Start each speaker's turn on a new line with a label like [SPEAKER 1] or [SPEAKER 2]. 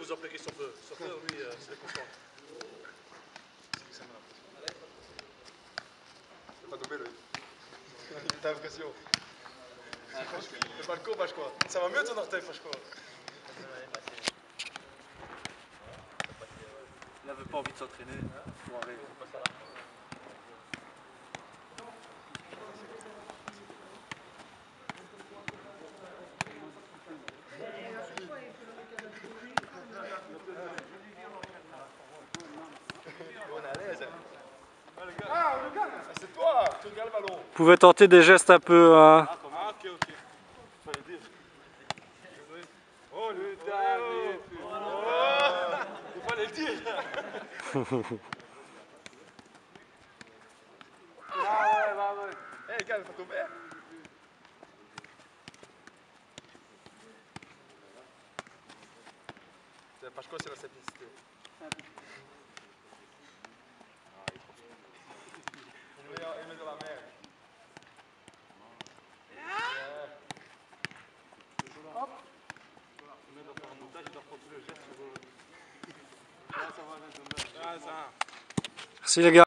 [SPEAKER 1] vous appliquez sur feu. Sur feu, lui, c'est le constant.
[SPEAKER 2] C'est pas tombé, lui. T'as l'impression. C'est pas le courbe, je crois. Ça va mieux ton orteil, je crois.
[SPEAKER 3] Il n'avait pas envie de s'entraîner pour arriver.
[SPEAKER 2] On est à l'aise. Ah, le gars, c'est toi, tu regardes le ballon.
[SPEAKER 4] Vous pouvez tenter des gestes un peu...
[SPEAKER 1] Ah, ok, ok. Fallait dire. Oh, le David. Il fallait le dire.
[SPEAKER 2] Eh, les gars, il faut tomber. Pachko, c'est la simplicité. Il met dans la mer.
[SPEAKER 1] Hop. Il met dans un montage, il doit prendre le geste sur... Ah, ça va,
[SPEAKER 4] Merci les gars.